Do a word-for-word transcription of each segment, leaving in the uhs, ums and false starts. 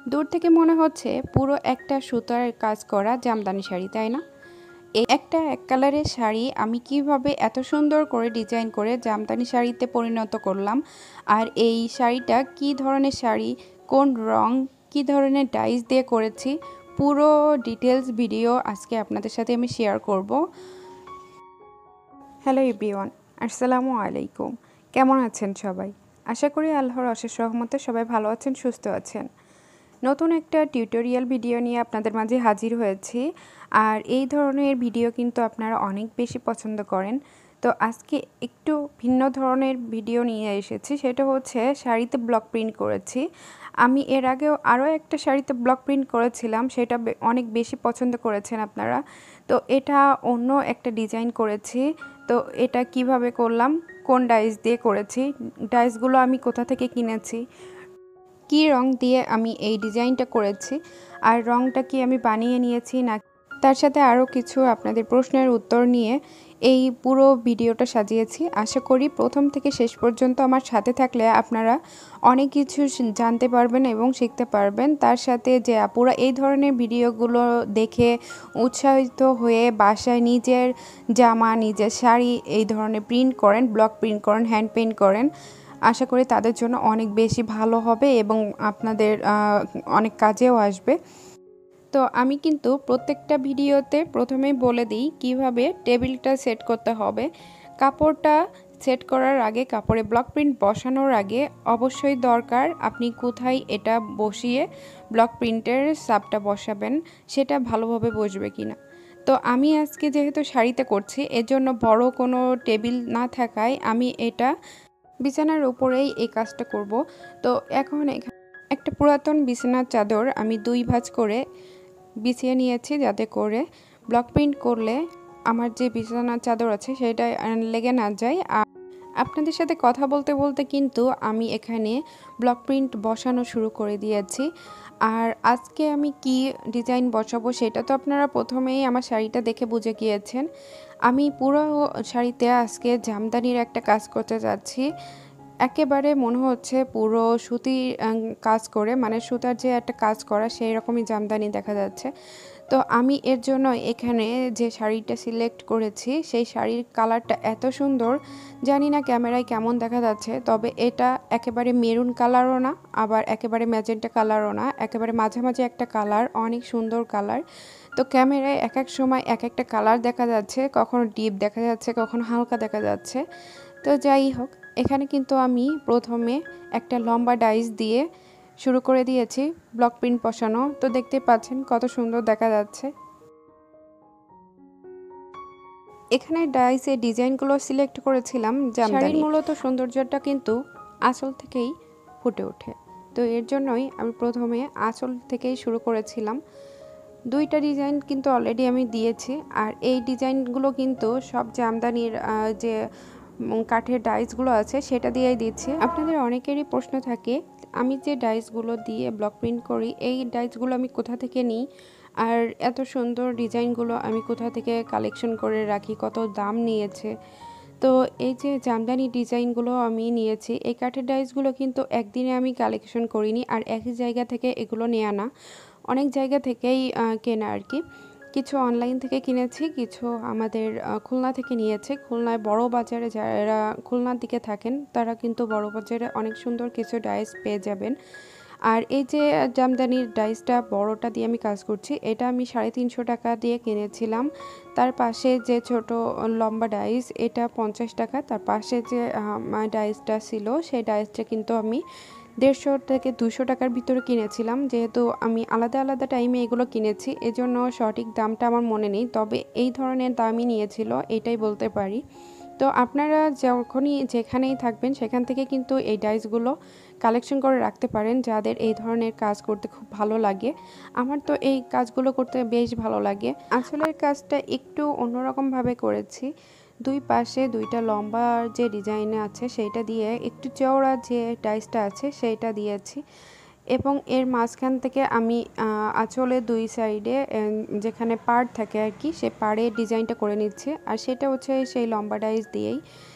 দূর থেকে মনে হচ্ছে পুরো একটা সুতার কাজ করা জামদানি শাড়ি, তাই না? এই একটা এক কালারের শাড়ি আমি কিভাবে এত সুন্দর করে ডিজাইন করে জামদানি শাড়িতে পরিণত করলাম, আর এই শাড়িটা কি ধরনের শাড়ি, কোন রং, কি ধরনের ডাইস দিয়ে করেছি, পুরো ডিটেলস ভিডিও আজকে আপনাদের সাথে আমি শেয়ার করব। হ্যালো এভরিওয়ান, আসসালামু আলাইকুম। কেমন আছেন সবাই? আশা করি আল্লাহর অশেষ রহমতে সবাই ভালো আছেন, সুস্থ আছেন। নতুন একটা টিউটোরিয়াল ভিডিও নিয়ে আপনাদের মাঝে হাজির হয়েছি। আর এই ধরনের ভিডিও কিন্তু আপনারা অনেক বেশি পছন্দ করেন। তো আজকে একটু ভিন্ন ধরনের ভিডিও নিয়ে এসেছি, সেটা হচ্ছে শাড়িতে ব্লক প্রিন্ট করেছি। আমি এর আগেও আরও একটা শাড়িতে ব্লক প্রিন্ট করেছিলাম, সেটা অনেক বেশি পছন্দ করেছেন আপনারা। তো এটা অন্য একটা ডিজাইন করেছি। তো এটা কিভাবে করলাম, কোন ডাইস দিয়ে করেছি, ডাইসগুলো আমি কোথা থেকে কিনেছি, কি রং দিয়ে আমি এই ডিজাইনটা করেছি, আর রংটা কি আমি বানিয়ে নিয়েছি না, তার সাথে আরও কিছু আপনাদের প্রশ্নের উত্তর নিয়ে এই পুরো ভিডিওটা সাজিয়েছি। আশা করি প্রথম থেকে শেষ পর্যন্ত আমার সাথে থাকলে আপনারা অনেক কিছু জানতে পারবেন এবং শিখতে পারবেন। তার সাথে যে আপুরা এই ধরনের ভিডিওগুলো দেখে উৎসাহিত হয়ে বাসায় নিজের জামা, নিজের শাড়ি এই ধরনের প্রিন্ট করেন, ব্লক প্রিন্ট করেন, হ্যান্ড পেইন্ট করেন, আশা করি তাদের জন্য অনেক বেশি ভালো হবে এবং আপনাদের অনেক কাজেও আসবে। তো আমি কিন্তু প্রত্যেকটা ভিডিওতে প্রথমেই বলে দিই কিভাবে টেবিলটা সেট করতে হবে। কাপড়টা সেট করার আগে, কাপড়ে ব্লক প্রিন্ট বসানোর আগে অবশ্যই দরকার আপনি কোথায় এটা বসিয়ে ব্লক প্রিন্টের সাবটা বসাবেন সেটা ভালোভাবে বসবে কিনা। তো আমি আজকে যেহেতু শাড়িতে করছি, এজন্য বড় কোনো টেবিল না থাকায় আমি এটা বিছানার উপরেই এই কাজটা করব। তো এখন একটা পুরাতন বিছানার চাদর আমি দুই ভাঁজ করে বিছিয়ে নিয়েছি, যাতে করে ব্লক প্রিন্ট করলে আমার যে বিছানার চাদর আছে সেটা লেগে না যায়। আর আপনাদের সাথে কথা বলতে বলতে কিন্তু আমি এখানে ব্লক প্রিন্ট বসানো শুরু করে দিয়েছি। আর আজকে আমি কি ডিজাইন বসাবো সেটা তো আপনারা প্রথমেই আমার শাড়িটা দেখে বুঝে গিয়েছেন। আমি পুরো শাড়িতে আজকে জামদানির একটা কাজ করতে যাচ্ছি। একেবারে মনে হচ্ছে পুরো সুতির কাজ করে, মানে সুতার যে একটা কাজ করা সেই রকমই জামদানি দেখা যাচ্ছে। তো আমি এর জন্য এখানে যে শাড়িটা সিলেক্ট করেছি সেই শাড়ির কালারটা এত সুন্দর, জানি না ক্যামেরায় কেমন দেখা যাচ্ছে, তবে এটা একেবারে মেরুন কালারও না, আবার একেবারে ম্যাজেন্টা কালারও না, একেবারে মাঝামাঝি একটা কালার, অনেক সুন্দর কালার। তো ক্যামেরায় এক এক সময় এক একটা কালার দেখা যাচ্ছে, কখনো ডিপ দেখা যাচ্ছে, কখনো হালকা দেখা যাচ্ছে। তো যাই হোক, এখানে কিন্তু আমি প্রথমে একটা লম্বা ডাইস দিয়ে শুরু করে দিয়েছি ব্লক প্রিন্ট বসানো। তো দেখতে পাচ্ছেন কত সুন্দর দেখা যাচ্ছে। এখানে ডাইসের ডিজাইনগুলো সিলেক্ট করেছিলাম জামদানি। মূলত সৌন্দর্যটা কিন্তু আঁচল থেকেই ফুটে ওঠে, তো এর জন্যই আমি প্রথমে আঁচল থেকেই শুরু করেছিলাম। দুইটা ডিজাইন কিন্তু অলরেডি আমি দিয়েছি, আর এই ডিজাইনগুলো কিন্তু সব জামদানির যে কাঠের ডাইসগুলো আছে সেটা দিয়েই দিচ্ছি। আপনাদের অনেকেরই প্রশ্ন থাকে আমি যে ডাইসগুলো দিয়ে ব্লক প্রিন্ট করি এই ডাইসগুলো আমি কোথা থেকে নিই, আর এত সুন্দর ডিজাইনগুলো আমি কোথা থেকে কালেকশন করে রাখি, কত দাম নিয়েছে। তো এই যে জামদানি ডিজাইনগুলো আমি নিয়েছি, এই কাঠের ডাইসগুলো কিন্তু একদিনে আমি কালেকশন করিনি, আর একই জায়গা থেকে এগুলো নেওয়া না, অনেক জায়গা থেকেই কেনা আর কি। কিছু অনলাইন থেকে কিনেছি, কিছু আমাদের খুলনা থেকে নিয়েছে। খুলনায় বড় বাজারে যারা খুলনার দিকে থাকেন তারা কিন্তু বড় বাজারে অনেক সুন্দর কিছু ডাইস পেয়ে যাবেন। আর এই যে জামদানির ডাইসটা বড়টা দিয়ে আমি কাজ করছি, এটা আমি সাড়ে তিনশো টাকা দিয়ে কিনেছিলাম। তার পাশে যে ছোট লম্বা ডাইস এটা পঞ্চাশ টাকা, তার পাশে যে ডাইসটা ছিল সেই ডাইসটা কিন্তু আমি দেড়শো থেকে দুশো টাকার ভিতরে কিনেছিলাম। যেহেতু আমি আলাদা আলাদা টাইমে এগুলো কিনেছি এজন্য সঠিক দামটা আমার মনে নেই, তবে এই ধরনের দামই নিয়েছিল এটাই বলতে পারি। তো আপনারা যখনই যেখানেই থাকবেন সেখান থেকে কিন্তু এই ডাইসগুলো কালেকশন করে রাখতে পারেন, যাদের এই ধরনের কাজ করতে খুব ভালো লাগে। আমার তো এই কাজগুলো করতে বেশ ভালো লাগে। আসলের কাজটা একটু অন্যরকমভাবে করেছি, দুই পাশে দুইটা লম্বা যে ডিজাইনে আছে সেইটা দিয়ে একটু চওড়া যে ডাইসটা আছে সেইটা দিয়েছি, এবং এর মাঝখান থেকে আমি আঁচলে দুই সাইডে যেখানে পাড় থাকে আর কি সে পাড়ে ডিজাইনটা করে নিচ্ছে, আর সেটা হচ্ছে সেই লম্বা ডাইস দিয়েই।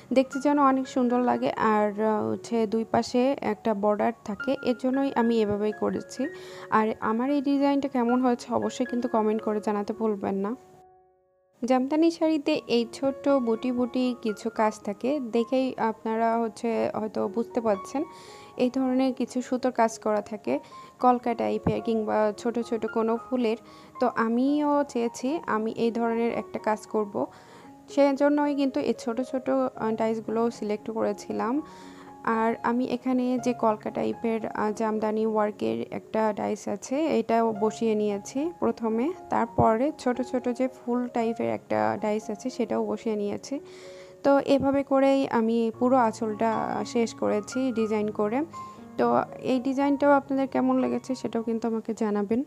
দেখতে যেন অনেক সুন্দর লাগে আর হচ্ছে দুই পাশে একটা বর্ডার থাকে, এর জন্যই আমি এভাবেই করেছি। আর আমার এই ডিজাইনটা কেমন হয়েছে অবশ্যই কিন্তু কমেন্ট করে জানাতে ভুলবেন না। জামদানি শাড়িতে এই ছোট্ট বুটি বুটি কিছু কাজ থাকে, দেখেই আপনারা হচ্ছে হয়তো বুঝতে পারছেন। এই ধরনের কিছু সুতোর কাজ করা থাকে, কলকা টাইপের কিংবা ছোট ছোট কোনো ফুলের। তো আমিও চেয়েছি আমি এই ধরনের একটা কাজ করব, সেজন্যই কিন্তু এই ছোট ছোট ডাইসগুলো সিলেক্ট করেছিলাম। আর আমি এখানে যে কলকা টাইপের জামদানি ওয়ার্কের একটা ডাইস আছে, এটাও বসিয়ে নিয়েছি প্রথমে। তারপরে ছোট ছোট যে ফুল টাইপের একটা ডাইস আছে সেটাও বসিয়ে নিয়েছি। তো এভাবে করেই আমি পুরো আঁচলটা শেষ করেছি ডিজাইন করে। তো এই ডিজাইনটাও আপনাদের কেমন লেগেছে সেটাও কিন্তু আমাকে জানাবেন।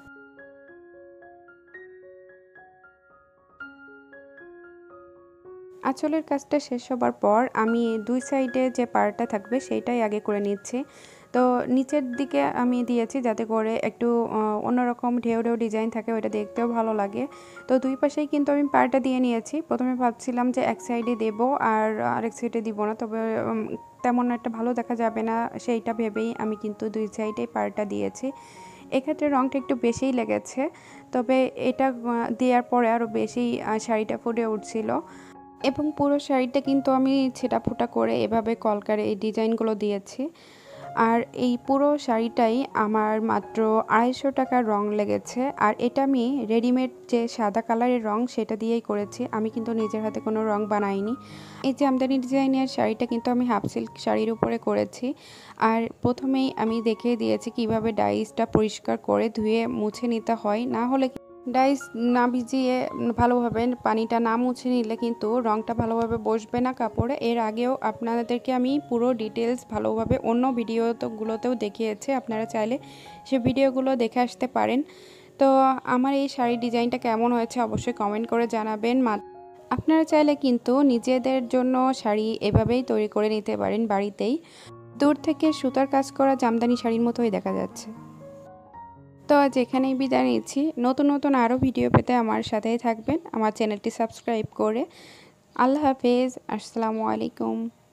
আঁচলের কাজটা শেষ হবার পর আমি দুই সাইডে যে পাড়টা থাকবে সেইটাই আগে করে নিচ্ছি। তো নিচের দিকে আমি দিয়েছি যাতে করে একটু অন্যরকম ঢেউ ঢেউ ডিজাইন থাকে, ওইটা দেখতেও ভালো লাগে। তো দুই পাশেই কিন্তু আমি পাড়টা দিয়ে নিয়েছি। প্রথমে ভাবছিলাম যে এক সাইডে দেব আর আরেক সাইডে দিব না, তবে তেমন একটা ভালো দেখা যাবে না সেইটা ভেবেই আমি কিন্তু দুই সাইডেই পাড়টা দিয়েছি। এক্ষেত্রে রঙটা একটু বেশিই লেগেছে, তবে এটা দেওয়ার পরে আরও বেশি শাড়িটা ফুটে উঠছিল। এবং পুরো শাড়িটা কিন্তু আমি ছেঁটাফোটা করে এভাবে কলকার এই ডিজাইনগুলো দিয়েছি। আর এই পুরো শাড়িটাই আমার মাত্র আড়াইশো টাকার রং লেগেছে। আর এটা আমি রেডিমেড যে সাদা কালারের রং সেটা দিয়েই করেছি, আমি কিন্তু নিজের হাতে কোনো রং বানাইনি। এই জামদানি ডিজাইনের শাড়িটা কিন্তু আমি হাফ সিল্ক শাড়ির উপরে করেছি। আর প্রথমেই আমি দেখিয়ে দিয়েছি কিভাবে ডাইসটা পরিষ্কার করে ধুয়ে মুছে নিতে হয়, না হলে ডাইস না ভিজিয়ে ভালোভাবে পানিটা না মুছে নিলে কিন্তু রঙটা ভালোভাবে বসবে না কাপড়ে। এর আগেও আপনাদেরকে আমি পুরো ডিটেলস ভালোভাবে অন্য ভিডিওগুলোতেও দেখিয়েছি, আপনারা চাইলে সে ভিডিওগুলো দেখে আসতে পারেন। তো আমার এই শাড়ির ডিজাইনটা কেমন হয়েছে অবশ্যই কমেন্ট করে জানাবেন। আপনারা চাইলে কিন্তু নিজেদের জন্য শাড়ি এভাবেই তৈরি করে নিতে পারেন বাড়িতেই। দূর থেকে সুতার কাজ করা জামদানি শাড়ির মতোই দেখা যাচ্ছে। তো আজ এখানেই বিদায় নিচ্ছি। নতুন নতুন আরও ভিডিও পেতে আমার সাথেই থাকবেন, আমার চ্যানেলটি সাবস্ক্রাইব করে। আল্লাহ হাফেজ, আসসালামু আলাইকুম।